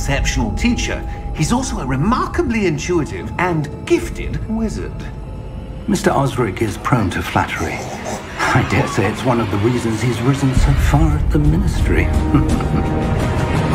exceptional teacher, he's also a remarkably intuitive and gifted wizard. Mr. Osric is prone to flattery. I dare say it's one of the reasons he's risen so far at the Ministry.